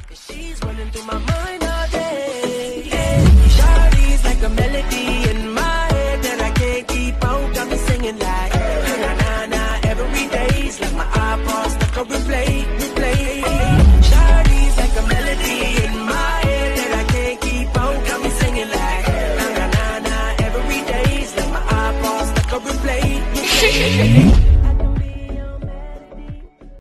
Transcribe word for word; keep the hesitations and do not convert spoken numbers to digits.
She's running through my mind all day. Yeah. Shawty's like a melody in my head that I can't keep out. Got me singing like na na na every day's like my iPod stuck on replay, replay. Shawty's like a melody in my head that I can't keep out. Got me singing like na na na na every day's like my iPod stuck on replay, replay.